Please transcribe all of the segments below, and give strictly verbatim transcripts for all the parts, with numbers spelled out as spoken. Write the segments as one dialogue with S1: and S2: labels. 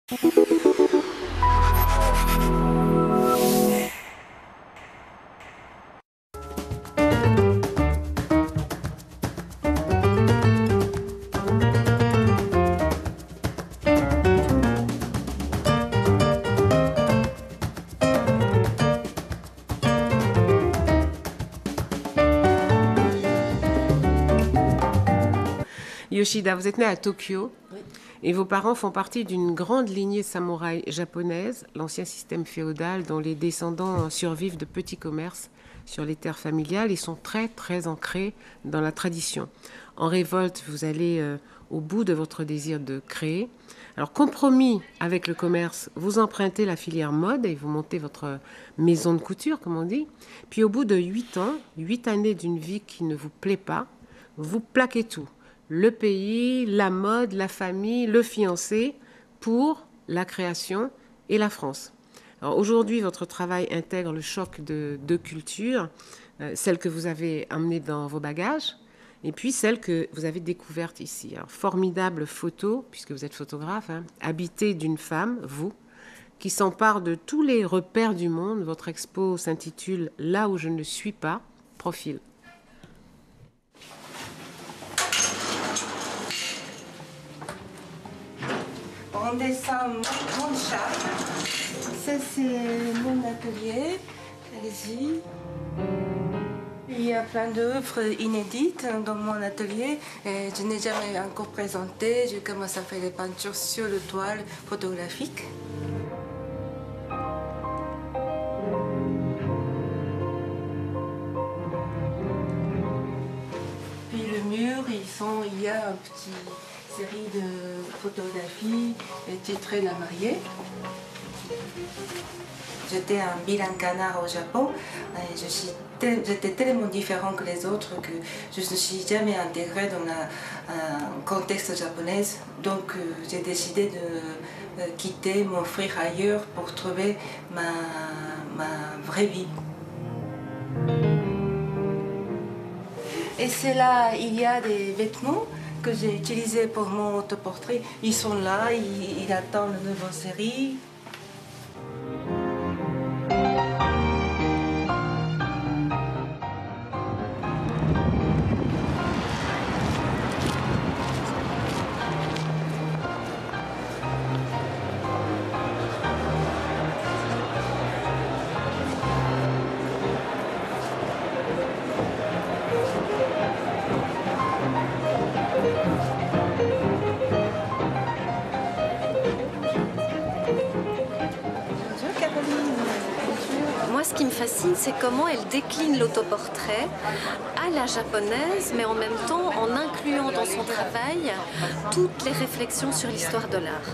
S1: Yoshida, vous êtes né à Tokyo,
S2: Oui.
S1: Et vos parents font partie d'une grande lignée samouraï japonaise, l'ancien système féodal dont les descendants survivent de petits commerces sur les terres familiales et sont très très ancrés dans la tradition. En révolte, vous allez euh, au bout de votre désir de créer. Alors, compromis avec le commerce, vous empruntez la filière mode et vous montez votre maison de couture, comme on dit. Puis au bout de huit ans, huit années d'une vie qui ne vous plaît pas, vous plaquez tout. Le pays, la mode, la famille, le fiancé, pour la création et la France. Alors aujourd'hui, votre travail intègre le choc de deux cultures, euh, celle que vous avez amenée dans vos bagages, et puis celle que vous avez découverte ici. Alors, formidable photo, puisque vous êtes photographe, hein, habitée d'une femme, vous, qui s'empare de tous les repères du monde. Votre expo s'intitule « Là où je ne suis pas », profil.
S2: On descend mon chat. Ça, c'est mon atelier. Allez-y. Il y a plein d'œuvres inédites dans mon atelier. Et je n'ai jamais encore présenté. Je commence à faire des peintures sur le toile photographique. Puis le mur, ils sont, il y a un petit série de photographies titrées La mariée. J'étais un bilingue canard au Japon et je suis tel, j'étais tellement différent que les autres que je ne suis jamais intégrée dans la, un contexte japonais. Donc euh, j'ai décidé de euh, quitter, m'offrir ailleurs pour trouver ma, ma vraie vie. Et c'est là, il y a des vêtements que j'ai utilisés pour mon autoportrait. Ils sont là, ils, ils attendent la nouvelle série.
S3: Moi, ce qui me fascine, c'est comment elle décline l'autoportrait à la japonaise, mais en même temps en incluant dans son travail toutes les réflexions sur l'histoire de l'art.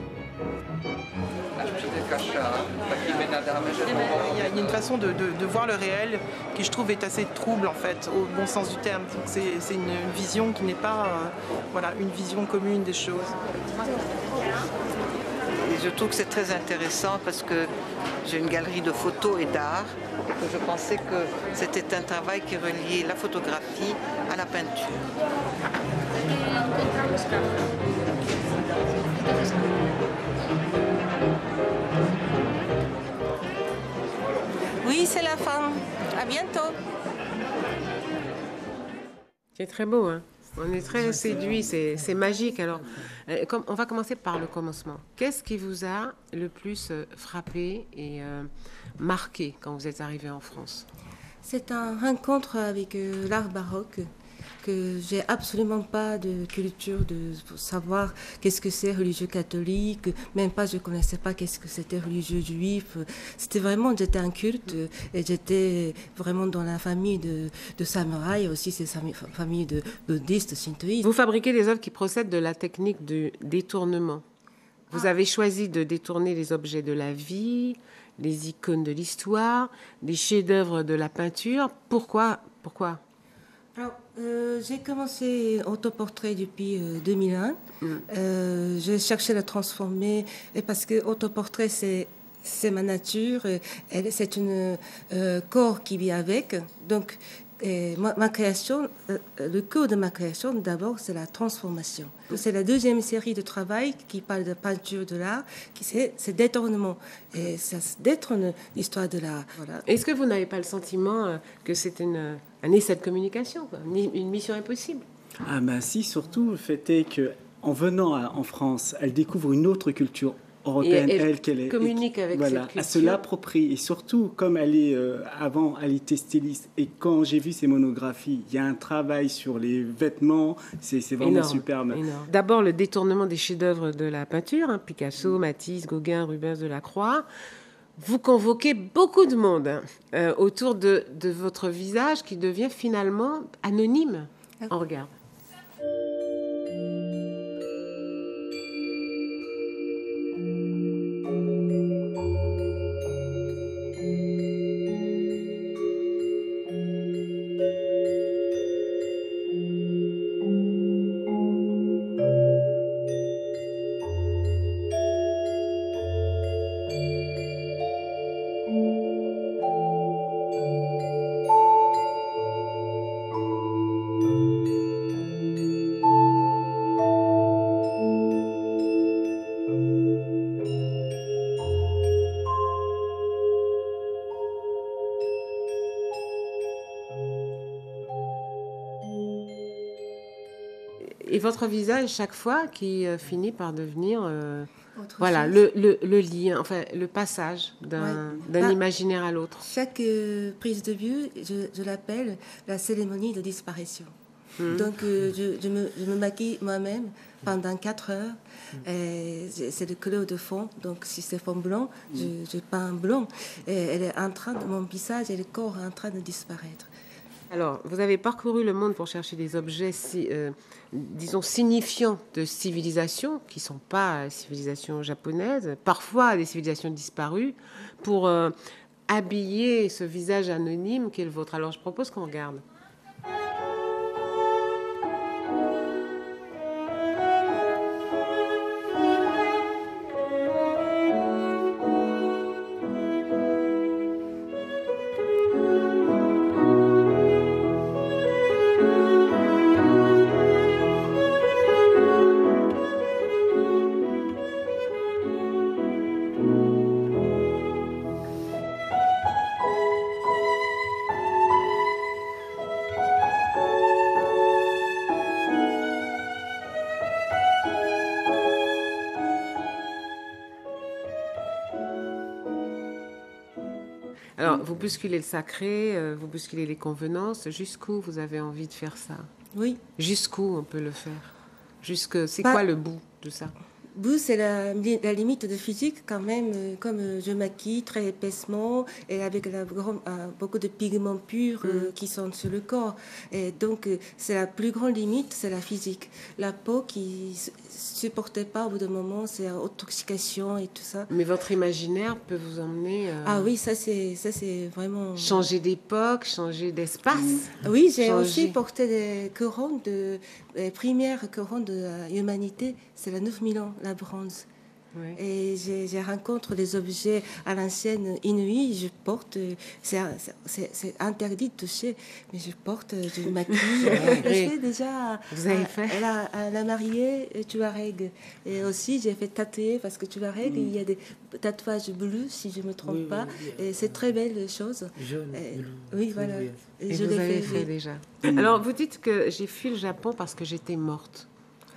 S4: Il y a une façon de, de, de voir le réel qui, je trouve, est assez trouble, en fait, au bon sens du terme. C'est une vision qui n'est pas euh, voilà, une vision commune des choses.
S5: Et je trouve que c'est très intéressant parce que j'ai une galerie de photos et d'art et que je pensais que c'était un travail qui reliait la photographie à la peinture.
S2: Oui, c'est la fin. À bientôt.
S1: C'est très beau, hein. On est très séduits, c'est magique. Alors, euh, comme, on va commencer par le commencement. Qu'est-ce qui vous a le plus euh, frappé et euh, marqué quand vous êtes arrivé en France?
S2: C'est un rencontre avec euh, l'art baroque que j'ai absolument pas de culture de savoir qu'est-ce que c'est religieux catholique, même pas je connaissais pas qu'est-ce que c'était religieux juif. C'était vraiment, j'étais un culte et j'étais vraiment dans la famille de, de samouraïs, aussi c'est famille de bouddhistes, shintoïstes.
S1: Vous fabriquez des œuvres qui procèdent de la technique du détournement. Vous ah. avez choisi de détourner les objets de la vie, les icônes de l'histoire, les chefs-d'œuvre de la peinture. Pourquoi, pourquoi
S2: Alors, euh, j'ai commencé autoportrait depuis euh, deux mille un. Mm. Euh, j'ai cherché à le transformer et parce que autoportrait c'est c'est ma nature, c'est un euh, corps qui vit avec. Donc Et ma, ma création, euh, le cœur de ma création, d'abord, c'est la transformation. C'est la deuxième série de travail qui parle de peinture de l'art, qui c'est, c'est détournement. Et ça détourne l'histoire de l'art. Voilà.
S1: Est-ce que vous n'avez pas le sentiment euh, que c'est une, un essai de communication, quoi, une, une mission impossible?
S6: Ah ben si, surtout le fait est qu'en venant à, en France, elle découvre une autre culture européenne,
S1: et elle,
S6: elle, qu'elle est,
S1: communique avec
S6: voilà,
S1: cette culture.
S6: à se l'approprie. Et surtout, comme elle est, euh, avant, elle était styliste. Et quand j'ai vu ses monographies, il y a un travail sur les vêtements, c'est, c'est vraiment
S1: énorme,
S6: superbe.
S1: Énorme. D'abord, le détournement des chefs-d'œuvre de la peinture, hein, Picasso, Matisse, Gauguin, Rubens, Delacroix. Vous convoquez beaucoup de monde hein, euh, autour de, de votre visage qui devient finalement anonyme. On regarde. Et votre visage, chaque fois, qui euh, finit par devenir euh, voilà, le, le, le lien, enfin, le passage d'un, ouais. d'un bah, imaginaire à l'autre.
S2: Chaque euh, prise de vue, je, je l'appelle la cérémonie de disparition. Mmh. Donc, euh, je, je, me, je me maquille moi-même pendant quatre heures. Mmh. Et c'est de couleur de fond. Donc, si c'est fond blanc, mmh. je, je peins blanc. Et elle est en train de, mon visage et le corps est en train de disparaître.
S1: Alors, vous avez parcouru le monde pour chercher des objets, si, euh, disons, signifiants de civilisations, qui ne sont pas civilisations japonaises, parfois des civilisations disparues, pour euh, habiller ce visage anonyme qui est le vôtre. Alors, je propose qu'on regarde. Alors, vous bousculez le sacré, euh, vous bousculez les convenances. Jusqu'où vous avez envie de faire ça?
S2: Oui.
S1: Jusqu'où on peut le faire? Jusque, c'est
S2: Pas...
S1: quoi le bout de ça?
S2: Bout, c'est la, la limite de physique quand même, euh, comme euh, je maquille très épaissement et avec la, euh, beaucoup de pigments purs euh, mmh. qui sont sur le corps. Et donc, euh, c'est la plus grande limite, c'est la physique. La peau qui ne supportait pas au bout d'un moment, c'est intoxication et tout ça.
S1: Mais votre imaginaire peut vous emmener... Euh...
S2: Ah oui, ça c'est, ça c'est vraiment...
S1: Changer d'époque, changer d'espace.
S2: Mmh. Oui, j'ai changer. aussi porté des couronnes, de, les premières couronnes de l'humanité, c'est la neuf mille ans. La bronze. Oui. Et j'ai, j'ai rencontré des objets à l'ancienne inouïs. Je porte, c'est, c'est, c'est interdit de toucher, mais je porte du maquille. J'ai fait déjà.
S1: Vous avez fait
S2: à, la, à la mariée Touareg. Et aussi, j'ai fait tatouer parce que Touareg, mm. il y a des tatouages bleus, si je ne me trompe oui, pas. Oui, oui. Et c'est très belle chose.
S7: Jaune,
S2: et,
S7: bleu.
S2: Oui, voilà.
S1: Et,
S2: et
S1: je vous l'ai fait, fait oui. déjà. Mm. Alors, vous dites que j'ai fui le Japon parce que j'étais morte.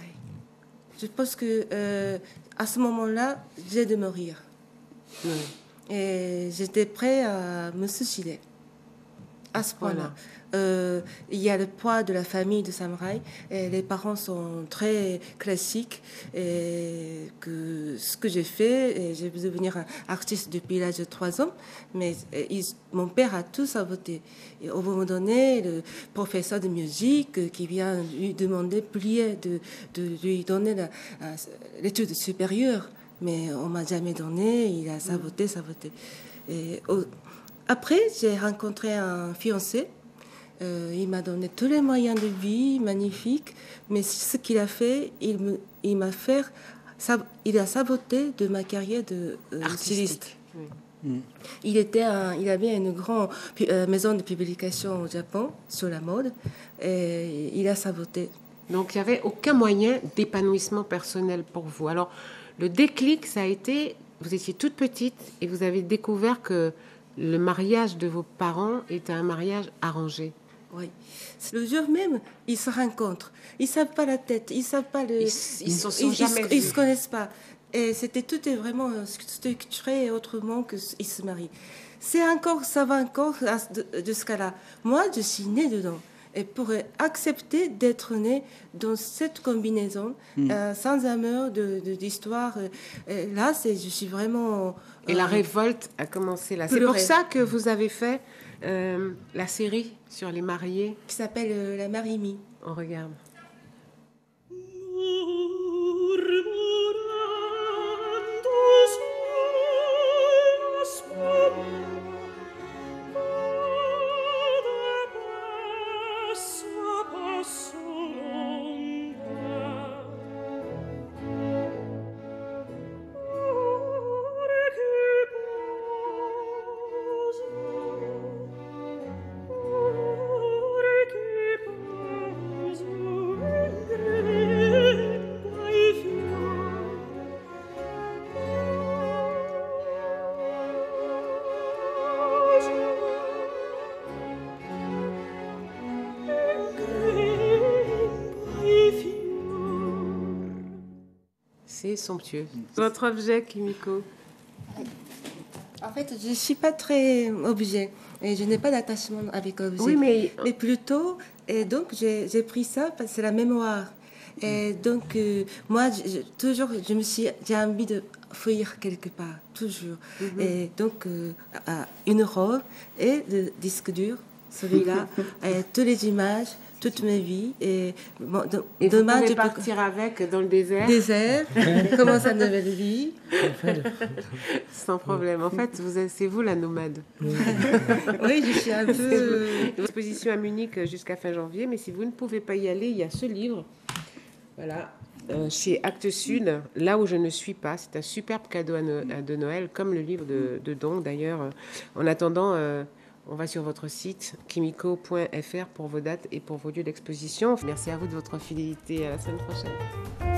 S2: Je pense que euh, à ce moment-là, j'ai de mourir. Oui. Et j'étais prêt à me suicider. À ce point-là. Voilà. Euh, il y a le poids de la famille de samouraï. Et les parents sont très classiques. Et que ce que j'ai fait, et j'ai voulu devenir un artiste depuis l'âge de trois ans. Mais ils, mon père a tout saboté. Et au moment donné, le professeur de musique qui vient lui demander, plier de, de lui donner la, l'étude supérieure. Mais on ne m'a jamais donné. Il a saboté, saboté. Et au, après, j'ai rencontré un fiancé. Euh, il m'a donné tous les moyens de vie magnifiques, mais ce qu'il a fait, il, me, il m'a fait, il a saboté de ma carrière de euh, styliste. Oui.
S6: Mm.
S2: Il, était un, il avait une grande euh, maison de publication au Japon sur la mode et il a saboté.
S1: Donc, il n'y avait aucun moyen d'épanouissement personnel pour vous. Alors, le déclic, ça a été, vous étiez toute petite et vous avez découvert que le mariage de vos parents était un mariage arrangé.
S2: Oui. Le jour même, ils se rencontrent. Ils ne savent pas la tête, ils ne savent pas le...
S1: Ils, ils se sont
S2: ils,
S1: jamais
S2: ils,
S1: vus.
S2: Ils se connaissent pas. Et c'était tout est vraiment structuré autrement qu'ils se marient. C'est encore, ça va encore de, de ce cas-là. Moi, je suis née dedans. Et pour accepter d'être née dans cette combinaison, mm. euh, sans amour de, de, d'histoire, euh, là, c'est, je suis vraiment...
S1: Euh, Et la révolte a commencé là. C'est pour ça que vous avez fait euh, la série sur les mariés.
S2: Qui s'appelle euh, La Marimie.
S1: On regarde. C'est somptueux. Votre objet, Kimiko?
S2: En fait, je ne suis pas très objet. Et je n'ai pas d'attachement avec objet.
S1: Oui, mais...
S2: mais plutôt, et donc j'ai, j'ai pris ça parce que c'est la mémoire. Et donc, euh, moi, je, toujours, je me suis, j'ai envie de fuir quelque part, toujours. Mm-hmm. Et donc, euh, une robe et le disque dur, celui-là, et toutes les images, toute ma vie. Et, bon, de,
S1: et
S2: demain,
S1: vous pouvez
S2: je
S1: partir
S2: peux...
S1: avec dans le désert.
S2: Désert, commencer une nouvelle vie.
S1: Sans problème. En fait, vous êtes, c'est vous la nomade.
S2: Oui, je suis un peu...
S1: Exposition à Munich jusqu'à fin janvier, mais si vous ne pouvez pas y aller, il y a ce livre. Voilà. Euh, chez Actes Sud, Là où je ne suis pas. C'est un superbe cadeau à no- à de Noël, comme le livre de, de Don d'ailleurs. En attendant, euh, on va sur votre site kimiko point f r pour vos dates et pour vos lieux d'exposition. Merci à vous de votre fidélité. À la semaine prochaine.